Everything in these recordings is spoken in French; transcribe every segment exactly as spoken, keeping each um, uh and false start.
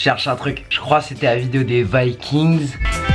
cherche un truc. Je crois que c'était la vidéo des Vikings.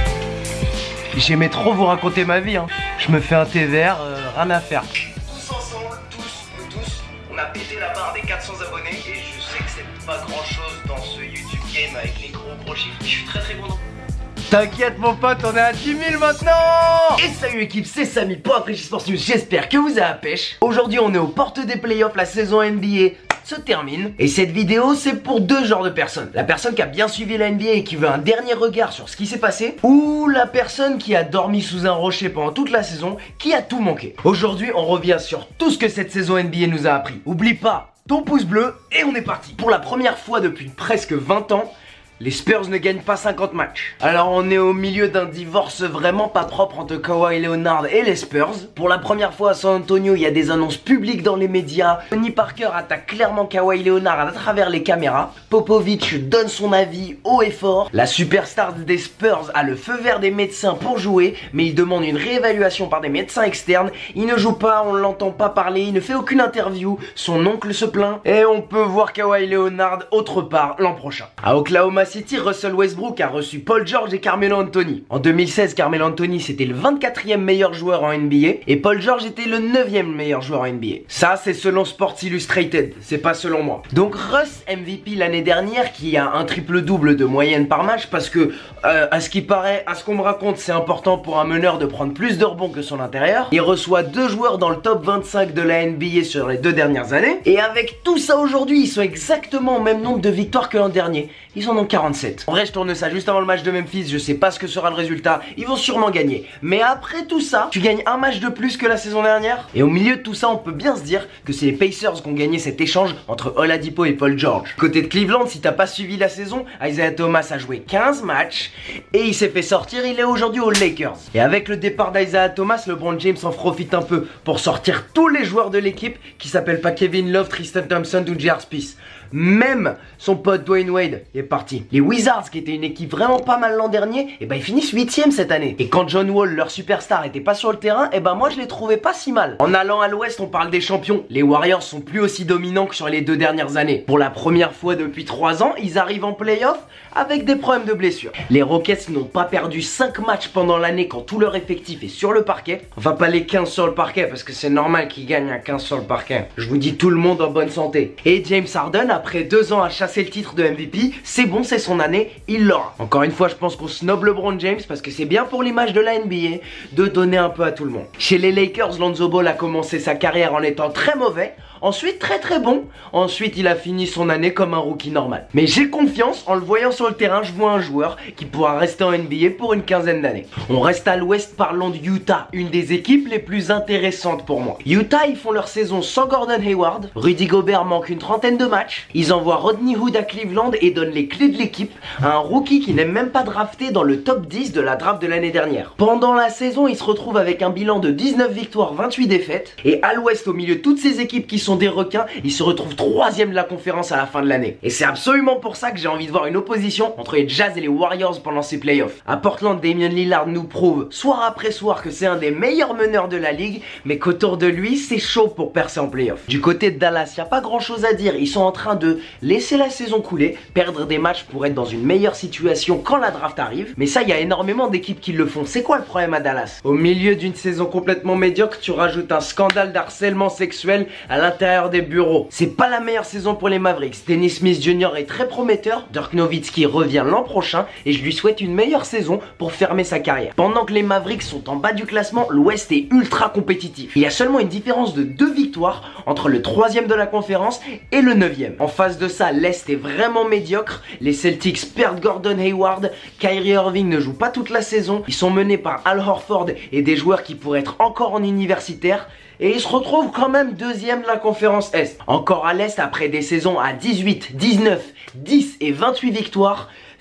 J'aimais trop vous raconter ma vie, hein. Je me fais un thé vert, euh, rien à faire. Tous ensemble, tous, nous tous, on a pété la barre des quatre cents abonnés. Et je sais que c'est pas grand chose dans ce YouTube game avec les gros gros chiffres. Je suis très très content. T'inquiète mon pote, on est à dix mille maintenant. Et salut équipe, c'est Samy pour Rafraîchis Sports News, j'espère que vous avez la pêche. Aujourd'hui on est aux portes des playoffs, la saison N B A se termine. Et cette vidéo c'est pour deux genres de personnes. La personne qui a bien suivi la N B A et qui veut un dernier regard sur ce qui s'est passé, ou la personne qui a dormi sous un rocher pendant toute la saison, qui a tout manqué. Aujourd'hui on revient sur tout ce que cette saison N B A nous a appris. Oublie pas ton pouce bleu et on est parti. Pour la première fois depuis presque vingt ans, les Spurs ne gagnent pas cinquante matchs. Alors on est au milieu d'un divorce vraiment pas propre entre Kawhi Leonard et les Spurs. Pour la première fois à San Antonio, il y a des annonces publiques dans les médias. Tony Parker attaque clairement Kawhi Leonard à travers les caméras. Popovich donne son avis haut et fort. La superstar des Spurs a le feu vert des médecins pour jouer, mais il demande une réévaluation par des médecins externes. Il ne joue pas, on ne l'entend pas parler, il ne fait aucune interview. Son oncle se plaint et on peut voir Kawhi Leonard autre part l'an prochain. À Oklahoma City, Russell Westbrook a reçu Paul George et Carmelo Anthony. En deux mille seize, Carmelo Anthony c'était le vingt-quatrième meilleur joueur en N B A et Paul George était le neuvième meilleur joueur en N B A. Ça c'est selon Sports Illustrated, c'est pas selon moi. Donc Russ M V P l'année dernière qui a un triple-double de moyenne par match parce que euh, à ce qui paraît, à ce qu'on me raconte, c'est important pour un meneur de prendre plus de rebonds que son intérieur. Il reçoit deux joueurs dans le top vingt-cinq de la N B A sur les deux dernières années. Et avec tout ça aujourd'hui, ils sont exactement au même nombre de victoires que l'an dernier. Ils en ont quarante-sept. En vrai, je tourne ça juste avant le match de Memphis. Je sais pas ce que sera le résultat. Ils vont sûrement gagner. Mais après tout ça, tu gagnes un match de plus que la saison dernière. Et au milieu de tout ça, on peut bien se dire que c'est les Pacers qui ont gagné cet échange entre Oladipo et Paul George. Côté de Cleveland, si t'as pas suivi la saison, Isaiah Thomas a joué quinze matchs et il s'est fait sortir. Il est aujourd'hui aux Lakers. Et avec le départ d'Isaiah Thomas, LeBron James en profite un peu pour sortir tous les joueurs de l'équipe qui s'appellent pas Kevin Love, Tristan Thompson ou J R. Smith. Même son pote Dwayne Wade est parti. Les Wizards, qui étaient une équipe vraiment pas mal l'an dernier, et ben ils finissent huitième cette année. Et quand John Wall, leur superstar, était pas sur le terrain, et ben moi je les trouvais pas si mal. En allant à l'ouest, on parle des champions. Les Warriors sont plus aussi dominants que sur les deux dernières années. Pour la première fois depuis trois ans, ils arrivent en playoff avec des problèmes de blessures. Les Rockets n'ont pas perdu cinq matchs pendant l'année quand tout leur effectif est sur le parquet. Enfin pas les quinze sur le parquet parce que c'est normal qu'ils gagnent à quinze sur le parquet. Je vous dis tout le monde en bonne santé. Et James Harden, après deux ans à chasser le titre de M V P, c'est bon, c'est son année, il l'aura. Encore une fois, je pense qu'on snob LeBron James parce que c'est bien pour l'image de la N B A de donner un peu à tout le monde. Chez les Lakers, Lonzo Ball a commencé sa carrière en étant très mauvais. Ensuite très très bon. Ensuite il a fini son année comme un rookie normal. Mais j'ai confiance, en le voyant sur le terrain, je vois un joueur qui pourra rester en N B A pour une quinzaine d'années. On reste à l'ouest, parlons de Utah, une des équipes les plus intéressantes pour moi. Utah, ils font leur saison sans Gordon Hayward. Rudy Gobert manque une trentaine de matchs. Ils envoient Rodney Hood à Cleveland et donnent les clés de l'équipe à un rookie qui n'est même pas drafté dans le top dix de la draft de l'année dernière. Pendant la saison, ils se retrouvent avec un bilan de dix-neuf victoires, vingt-huit défaites. Et à l'ouest, au milieu de toutes ces équipes qui sont des requins, ils se retrouvent troisième de la conférence à la fin de l'année. Et c'est absolument pour ça que j'ai envie de voir une opposition entre les Jazz et les Warriors pendant ces playoffs. À Portland, Damian Lillard nous prouve soir après soir que c'est un des meilleurs meneurs de la ligue, mais qu'autour de lui c'est chaud pour percer en playoffs. Du côté de Dallas, il n'y a pas grand chose à dire, ils sont en train de laisser la saison couler, perdre des matchs pour être dans une meilleure situation quand la draft arrive, mais ça il y a énormément d'équipes qui le font. C'est quoi le problème à Dallas? Au milieu d'une saison complètement médiocre, tu rajoutes un scandale d'harcèlement sexuel à l'intérieur des bureaux. C'est pas la meilleure saison pour les Mavericks. Dennis Smith Junior est très prometteur. Dirk Nowitzki revient l'an prochain et je lui souhaite une meilleure saison pour fermer sa carrière. Pendant que les Mavericks sont en bas du classement, l'Ouest est ultra compétitif. Il y a seulement une différence de deux victoires entre le troisième de la conférence et le neuvième. En face de ça, l'Est est vraiment médiocre. Les Celtics perdent Gordon Hayward. Kyrie Irving ne joue pas toute la saison. Ils sont menés par Al Horford et des joueurs qui pourraient être encore en universitaire. Et ils se retrouvent quand même deuxième de la conférence Est. Encore à l'Est, après des saisons à dix-huit, dix-neuf, dix et vingt-huit victoires,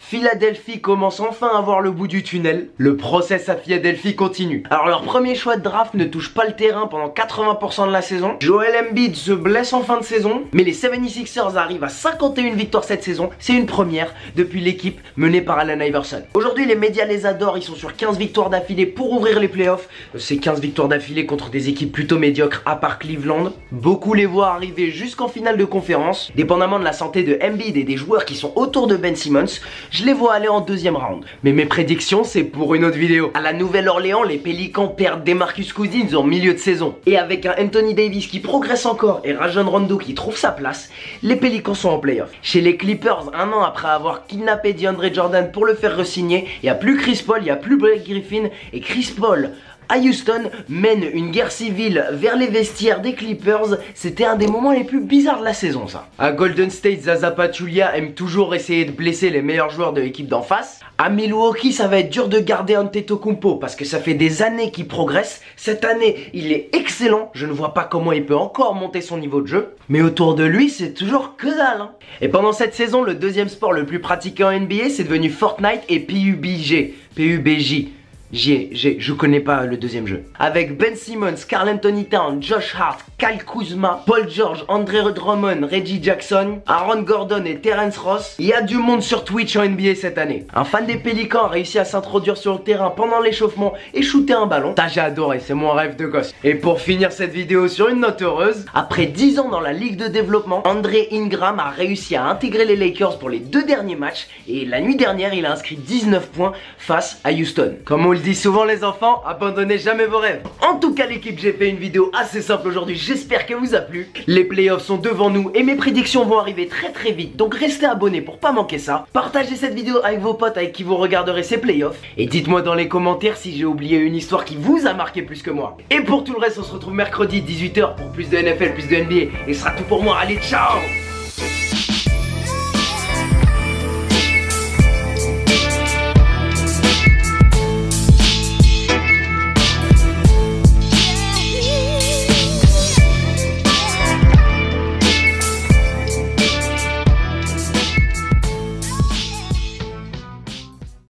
Philadelphie commence enfin à voir le bout du tunnel. Le process à Philadelphie continue. Alors leur premier choix de draft ne touche pas le terrain pendant quatre-vingts pour cent de la saison. Joel Embiid se blesse en fin de saison. Mais les soixante-sixers arrivent à cinquante et une victoires cette saison. C'est une première depuis l'équipe menée par Allen Iverson. Aujourd'hui les médias les adorent. Ils sont sur quinze victoires d'affilée pour ouvrir les playoffs. C'est quinze victoires d'affilée contre des équipes plutôt médiocres à part Cleveland. Beaucoup les voient arriver jusqu'en finale de conférence. Dépendamment de la santé de Embiid et des joueurs qui sont autour de Ben Simmons, je les vois aller en deuxième round. Mais mes prédictions, c'est pour une autre vidéo. À la Nouvelle-Orléans, les Pélicans perdent DeMarcus Cousins en milieu de saison. Et avec un Anthony Davis qui progresse encore et Rajon Rondo qui trouve sa place, les Pélicans sont en playoff. Chez les Clippers, un an après avoir kidnappé DeAndre Jordan pour le faire re-signer, il n'y a plus Chris Paul, il n'y a plus Blake Griffin, et Chris Paul à Houston mène une guerre civile vers les vestiaires des Clippers. C'était un des moments les plus bizarres de la saison, ça. À Golden State, Zaza Pachulia aime toujours essayer de blesser les meilleurs joueurs de l'équipe d'en face. À Milwaukee, ça va être dur de garder Antetokounmpo parce que ça fait des années qu'il progresse. Cette année, il est excellent. Je ne vois pas comment il peut encore monter son niveau de jeu. Mais autour de lui, c'est toujours que dalle, hein. Et pendant cette saison, le deuxième sport le plus pratiqué en N B A, c'est devenu Fortnite et P U B G. P U B J. J'ai, j'ai, je connais pas le deuxième jeu. Avec Ben Simmons, Karl Anthony Towns, Josh Hart, Kyle Kuzma, Paul George, Andre Drummond, Reggie Jackson, Aaron Gordon et Terrence Ross, il y a du monde sur Twitch en N B A cette année. Un fan des Pélicans a réussi à s'introduire sur le terrain pendant l'échauffement et shooter un ballon. Ça j'ai adoré, c'est mon rêve de gosse. Et pour finir cette vidéo sur une note heureuse, après dix ans dans la ligue de développement, André Ingram a réussi à intégrer les Lakers pour les deux derniers matchs et la nuit dernière il a inscrit dix-neuf points face à Houston. Comme on le dit souvent les enfants, abandonnez jamais vos rêves. En tout cas l'équipe, j'ai fait une vidéo assez simple aujourd'hui, j'espère qu'elle vous a plu. Les playoffs sont devant nous et mes prédictions vont arriver très très vite, donc restez abonnés pour pas manquer ça. Partagez cette vidéo avec vos potes avec qui vous regarderez ces playoffs. Et dites-moi dans les commentaires si j'ai oublié une histoire qui vous a marqué plus que moi. Et pour tout le reste, on se retrouve mercredi dix-huit heures pour plus de N F L, plus de N B A. Et ce sera tout pour moi, allez ciao!